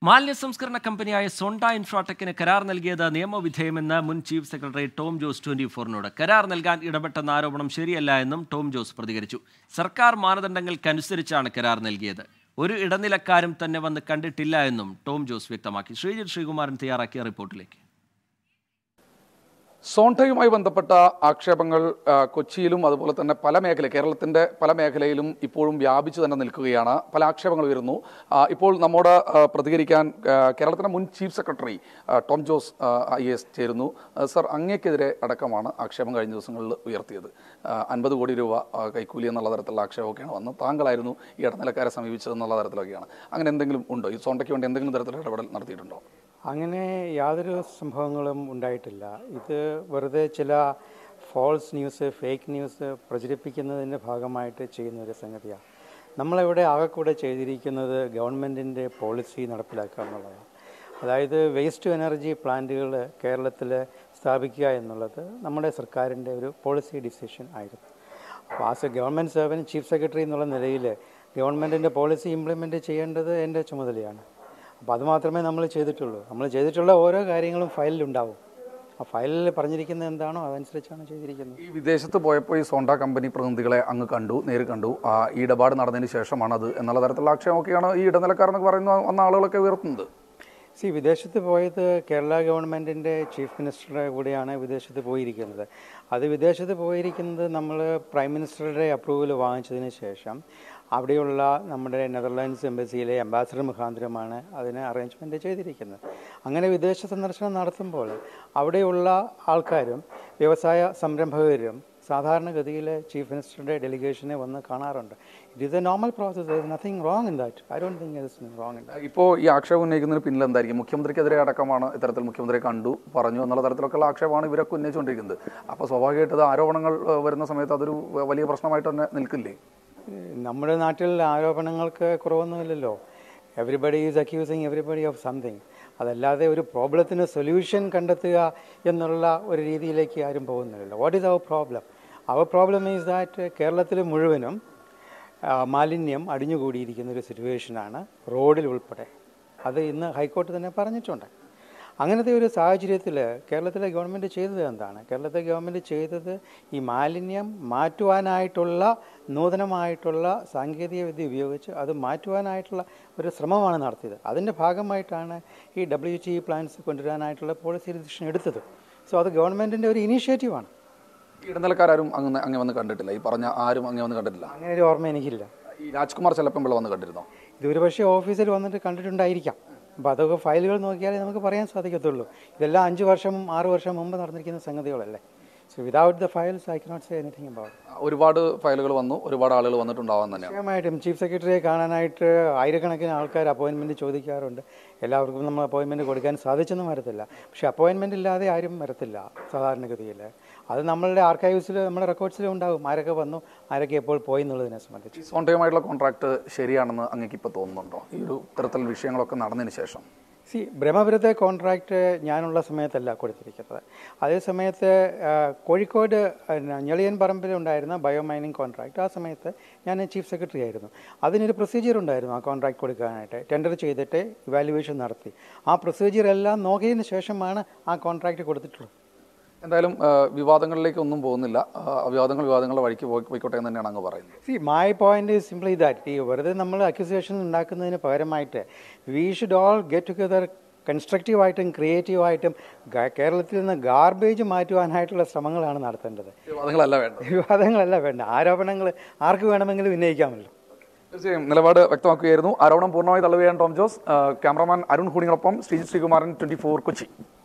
മാലിന്യ സംസ്കരണ കമ്പനിയായ സോണ്ട ഇൻഫ്രാടെക്കിന് കരാർ നൽകിയത് നിയമവിധേയമെന്ന് മുൻ ചീഫ് സെക്രട്ടറി ടോം ജോസ് 24-നോട് കരാർ നൽകാൻ ഇടപെട്ടെന്ന ആരോപണം ശരിയല്ല എന്നും ടോം ജോസ് പ്രതികരിച്ചു. സർക്കാർ മാനദണ്ഡങ്ങൾക്കനുസരിച്ചാണ് കരാർ നൽകിയത്. ഒരു ഇടനിലക്കാരും തന്നെ വന്ന് കണ്ടിട്ടില്ല എന്നും ടോം ജോസ് വ്യക്തമാക്കി. ശ്രീജിത് ശ്രീകുമാരൻ തയ്യാറാക്കിയ റിപ്പോർട്ടിലേക്ക്. സോണ്ടയുമായി ബന്ധപ്പെട്ട ആക്ഷേപങ്ങൾ കൊച്ചിയിലും അതുപോലെ തന്നെ കേരളത്തിന്റെ പല മേഖലയിലും ഇപ്പോഴും വ്യാപിച്ചു തന്നെ നിൽക്കുകയാണ്. പല ആക്ഷേപങ്ങൾ ഉയരുന്നു. ഇപ്പോൾ നമ്മോട് പ്രതികരിക്കാൻ കേരളത്തിന്റെ മുൻ chief secretary Tom Jose IAS ചേരുന്നു. സർ, അങ്ങേക്കെതിരെ അടക്കമാണ് ആക്ഷേപം കഴിഞ്ഞ ദിവസങ്ങളിൽ ഉയർത്തിയത്. 50 കോടി രൂപ കൈക്കൂലി എന്നുള്ള തരത്തിലുള്ള ആക്ഷേപമൊക്കെയാണ് വന്നത്. താങ്കളായിരുന്നു ഈ ഇടനിലക്കാരെ സമീപിച്ചതെന്നുള്ള തരത്തിലൊക്കെയാണ്. അങ്ങനെ എന്തെങ്കിലും ഉണ്ടോ? ഈ സോണ്ടയ്ക്ക് വേണ്ടി എന്തെങ്കിലും തരത്തിലുള്ള ഇടപെടൽ നടത്തിയിട്ടുണ്ടോ? അങ്ങനെ യാതൊരു സംഭവങ്ങളും ഉണ്ടായിട്ടില്ല. ഇത് വെറുതെ ചില ഫോൾസ് ന്യൂസ്, ഫേക്ക് ന്യൂസ് പ്രചരിപ്പിക്കുന്നതിൻ്റെ ഭാഗമായിട്ട് ചെയ്യുന്ന ഒരു സംഗതിയാണ്. നമ്മളിവിടെ ആകെക്കൂടെ ചെയ്തിരിക്കുന്നത് ഗവൺമെൻറ്റിൻ്റെ പോളിസി നടപ്പിലാക്കുക എന്നുള്ളതാണ്. അതായത് വേസ്റ്റ് ടു എനർജി പ്ലാന്റുകൾ കേരളത്തിൽ സ്ഥാപിക്കുക എന്നുള്ളത് നമ്മുടെ സർക്കാരിൻ്റെ ഒരു പോളിസി ഡിസിഷൻ ആയിരുന്നു. അപ്പോൾ as a government servant chief secretary എന്നുള്ള നിലയിൽ ഗവൺമെൻറ്റിൻ്റെ പോളിസി ഇംപ്ലിമെൻറ്റ് ചെയ്യേണ്ടത് എൻ്റെ ചുമതലയാണ്. അപ്പോൾ അത് മാത്രമേ നമ്മൾ ചെയ്തിട്ടുള്ളൂ. നമ്മൾ ചെയ്തിട്ടുള്ള ഓരോ കാര്യങ്ങളും ഫയലിലുണ്ടാവും. ആ ഫയലിൽ പറഞ്ഞിരിക്കുന്നത് എന്താണോ അതനുസരിച്ചാണ് ചെയ്തിരിക്കുന്നത്. ഈ വിദേശത്ത് പോയപ്പോൾ ഈ സോണ്ട കമ്പനി പ്രതിനിധികളെ അങ്ങ് നേരിൽ കണ്ടു. ഈ ഇടപാട് നടന്നതിന് ശേഷമാണ് അത് എന്നുള്ള തരത്തിലുള്ള ആക്ഷേപമൊക്കെയാണ് ഈ ഇടനിലക്കാരെന്നൊക്കെ വന്ന ആളുകളൊക്കെ ഉയർത്തുന്നത്. വിദേശത്ത് പോയത് കേരള ഗവൺമെൻറ്റിൻ്റെ ചീഫ് മിനിസ്റ്ററുടെ കൂടെയാണ് വിദേശത്ത് പോയിരിക്കുന്നത്. അത് വിദേശത്ത് പോയിരിക്കുന്നത് നമ്മൾ പ്രൈം മിനിസ്റ്ററുടെ അപ്രൂവൽ വാങ്ങിച്ചതിന് ശേഷം അവിടെയുള്ള നമ്മുടെ നെതർലാൻഡ്സ് എംബസിയിലെ അംബാസഡർ മുഖാന്തരമാണ് അതിന് അറേഞ്ച്മെൻറ്റ് ചെയ്തിരിക്കുന്നത്. അങ്ങനെ വിദേശ സന്ദർശനം നടത്തുമ്പോൾ അവിടെയുള്ള ആൾക്കാരും വ്യവസായ സംരംഭകരും സാധാരണഗതിയിൽ ചീഫ് മിനിസ്റ്ററുടെ ഡെലിഗേഷനെ വന്ന് കാണാറുണ്ട്. It is a normal process. There is nothing wrong in that. I don't think there is wrong in that. ഇപ്പോൾ ഈ ആക്ഷേപം ഉന്നയിക്കുന്നതിന് പിന്നിൽ എന്തായിരിക്കും? മുഖ്യമന്ത്രിക്കെതിരെ അടക്കമാണ് ഇത്തരത്തിൽ മുഖ്യമന്ത്രിയെ കണ്ടു പറഞ്ഞു എന്നുള്ള തരത്തിലൊക്കെയുള്ള ആക്ഷേപമാണ് ഇവരൊക്കെ ഉന്നയിച്ചുകൊണ്ടിരിക്കുന്നത്. അപ്പോൾ സ്വാഭാവികമായിട്ട് ആരോപണങ്ങൾ വരുന്ന സമയത്ത് അതൊരു വലിയ പ്രശ്നമായിട്ട് തന്നെ നിൽക്കില്ലേ? നമ്മുടെ നാട്ടിൽ ആരോപണങ്ങൾക്ക് കുറവൊന്നുമില്ലല്ലോ. Everybody is accusing everybody of something. അതല്ലാതെ ഒരു പ്രോബ്ലത്തിന് സൊല്യൂഷൻ കണ്ടെത്തുക എന്നുള്ള ഒരു രീതിയിലേക്ക് ആരും പോകുന്നില്ലല്ലോ. What is our problem? Our problem is that കേരളത്തിൽ മുഴുവനും മാലിന്യം അടിഞ്ഞുകൂടിയിരിക്കുന്ന ഒരു സിറ്റുവേഷനാണ്, റോഡിൽ ഉൾപ്പെടെ. അത് ഇന്ന് ഹൈക്കോടതി തന്നെ പറഞ്ഞിട്ടുണ്ട്. അങ്ങനത്തെ ഒരു സാഹചര്യത്തിൽ കേരളത്തിലെ ഗവൺമെൻറ് ചെയ്തത് എന്താണ്? കേരളത്തിലെ ഗവൺമെൻറ് ചെയ്തത് ഈ മാലിന്യം മാറ്റുവാനായിട്ടുള്ള നൂതനമായിട്ടുള്ള സാങ്കേതിക വിദ്യ ഉപയോഗിച്ച് അത് മാറ്റുവാനായിട്ടുള്ള ഒരു ശ്രമമാണ് നടത്തിയത്. അതിൻ്റെ ഭാഗമായിട്ടാണ് ഈ WTE പ്ലാന്റ്സ് കൊണ്ടുവരാനായിട്ടുള്ള പോളിസി ഡിസിഷൻ എടുത്തത്. അത് ഗവൺമെൻറ്റിൻ്റെ ഒരു ഇനീഷ്യേറ്റീവാണ്. ഇടനിലക്കാരും അങ്ങനെ വന്ന് കണ്ടിട്ടില്ല? ഈ പറഞ്ഞ ആരും അങ്ങനെ വന്ന് കണ്ടിട്ടില്ല? അങ്ങനെ ഒരു ഓർമ്മ എനിക്കില്ല. ഈ രാജ്കുമാർ ചെല്ലപ്പൻപിള്ള വന്ന് കണ്ടിരുന്നോ? ഇതൊരു പക്ഷേ ഓഫീസിൽ വന്നിട്ട് കണ്ടിട്ടുണ്ടായിരിക്കാം. അപ്പോൾ അതൊക്കെ ഫയലുകൾ നോക്കിയാലേ നമുക്ക് പറയാൻ സാധിക്കത്തുള്ളൂ. ഇതെല്ലാം 5 വർഷം 6 വർഷം മുമ്പ് നടന്നിരിക്കുന്ന സംഗതികളല്ലേ. Without the files I cannot say anything about. ഒരുപാട് ഫയലുകൾ വന്നു, ഒരുപാട് ആളുകൾ വന്നിട്ടുണ്ടാവാൻ തന്നെയാണ്. തീർച്ചയായിട്ടും ചീഫ് സെക്രട്ടറിയെ കാണാനായിട്ട് ആയിരക്കണക്കിന് ആൾക്കാർ അപ്പോയിൻമെൻറ്റ് ചോദിക്കാറുണ്ട്. എല്ലാവർക്കും നമ്മൾ അപ്പോയിൻമെൻറ്റ് കൊടുക്കാൻ സാധിച്ചെന്നും വരത്തില്ല. പക്ഷേ അപ്പോയിൻമെൻറ്റ് ഇല്ലാതെ ആരും വരത്തില്ല സാധാരണഗതിയിൽ. അത് നമ്മളുടെ ആർക്കൈവ്സിൽ, നമ്മുടെ റെക്കോർഡ്സിലും ഉണ്ടാകും ആരൊക്കെ വന്നു, ആരൊക്കെ എപ്പോൾ പോയി എന്നുള്ളതിനെ സംബന്ധിച്ച്. സോണ്ടയുമായിട്ടുള്ള കോൺട്രാക്ട് ശരിയാണെന്ന് അങ്ങേക്ക് ഇപ്പോൾ തോന്നുന്നുണ്ടോ ഈ ഒരു ഇത്തരത്തിൽ വിഷയങ്ങളൊക്കെ നടന്നതിന് ശേഷം? ബ്രഹ്മപുരത്തെ കോൺട്രാക്റ്റ് ഞാനുള്ള സമയത്തല്ല കൊടുത്തിരിക്കുന്നത്. അതേ സമയത്ത് കോഴിക്കോട് ഞെളിയൻ പറമ്പിലുണ്ടായിരുന്ന ബയോമൈനിങ് കോൺട്രാക്റ്റ്, ആ സമയത്ത് ഞാൻ ചീഫ് സെക്രട്ടറി ആയിരുന്നു. അതിനൊരു പ്രൊസീജിയർ ഉണ്ടായിരുന്നു ആ കോൺട്രാക്ട് കൊടുക്കാനായിട്ട്. ടെൻഡർ ചെയ്തിട്ട് ഇവാലുവേഷൻ നടത്തി. ആ പ്രൊസീജിയർ എല്ലാം നോക്കിയതിന് ശേഷമാണ് ആ കോൺട്രാക്റ്റ് കൊടുത്തിട്ടുള്ളത്. എന്തായാലും വിവാദങ്ങളിലേക്ക് ഒന്നും പോകുന്നില്ല. വിവാദങ്ങളുടെ വഴിക്ക് പോയിക്കോട്ടെ എന്ന് തന്നെയാണ് അങ്ങ് പറയുന്നത്. My point is simply that ഈ വെറുതെ നമ്മൾ അക്യൂസേഷൻ ഉണ്ടാക്കുന്നതിന് പകരമായിട്ട് we should all get together കൺസ്ട്രക്റ്റീവായിട്ടും ക്രിയേറ്റീവായിട്ടും കേരളത്തിൽ നിന്ന് ഗാർബേജ് മാറ്റുവാനായിട്ടുള്ള ശ്രമങ്ങളാണ് നടത്തേണ്ടത്. വിവാദങ്ങളല്ല വേണ്ട. ആരോപണങ്ങൾ ആർക്ക് വേണമെങ്കിലും ഉന്നയിക്കാമല്ലോ. തീർച്ചയായും നിലപാട് വ്യക്തമാക്കുകയായിരുന്നു. ആരോപണം പൂർണ്ണമായി തള്ളുകയാണ് ടോം ജോസ്. ക്യാമറമാൻ അരുൺ ഹൂണിനൊപ്പം ശ്രീജിത് ശ്രീകുമാരൻ, 24 കൊച്ചി.